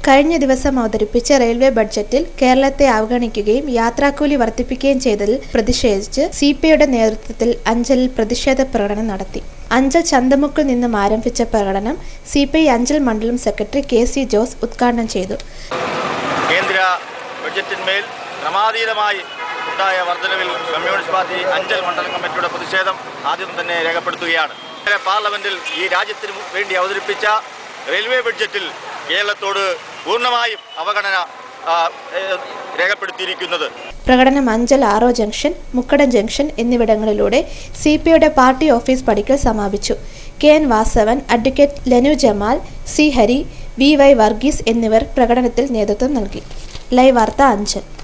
കഴിഞ്ഞ ദിവസം അവതരിപ്പിച്ച റെയിൽവേ ബഡ്ജറ്റിൽ കേരളത്തെ അവഗണിക്കുകയും യാത്രാക്കൂലി വർദ്ധിപ്പിക്കുകയും ചെയ്തതിൽ പ്രതിഷേധിച്ച് സിപിഐയുടെ നേതൃത്വത്തിൽ അഞ്ചലിൽ പ്രതിഷേധ പ്രകടനം നടത്തി. അഞ്ചൽ ചന്തമുക്കിൽ നിന്നും ആരംഭിച്ച പ്രകടനം സിപിഐ അഞ്ചൽ മണ്ഡലം സെക്രട്ടറി കെ.സി. ജോസ് ഉദ്ഘാടനം ചെയ്തു. കേന്ദ്ര ബഡ്ജറ്റിന്മേൽ ക്രമാതീതമായി ഉണ്ടായ വർധനവിൽ കമ്മ്യൂണിസ്റ്റ് പാർട്ടി അഞ്ചൽ മണ്ഡലം കമ്മിറ്റിയുടെ പ്രതിഷേധം ആദ്യം തന്നെ രേഖപ്പെടുത്തുകയാണ്. പാർലമെന്റിൽ ഈ രാജ്യത്തിന് വേണ്ടി അവതരിപ്പിച്ച റെയിൽവേ ബഡ്ജറ്റിൽ കേരളത്തോട് പൂർണ്ണമായും അവഗണന രേഖപ്പെടുത്തിയിരിക്കുന്നത്. പ്രകടനം അഞ്ചൽ ആറോ ജംഗ്ഷൻ, മുക്കടം ജംഗ്ഷൻ എന്നിവിടങ്ങളിലൂടെ സിപിഐയുടെ പാർട്ടി ഓഫീസ് പടിക്കൽ സമാപിച്ചു. K N. Vasavan, advocate Lenu Jamal, C Hari, V Y. Varghese എന്നിവർ പ്രകടനത്തിൽ നേതൃത്വം നൽകി. ലൈവ് വാർത്ത അഞ്ചൽ.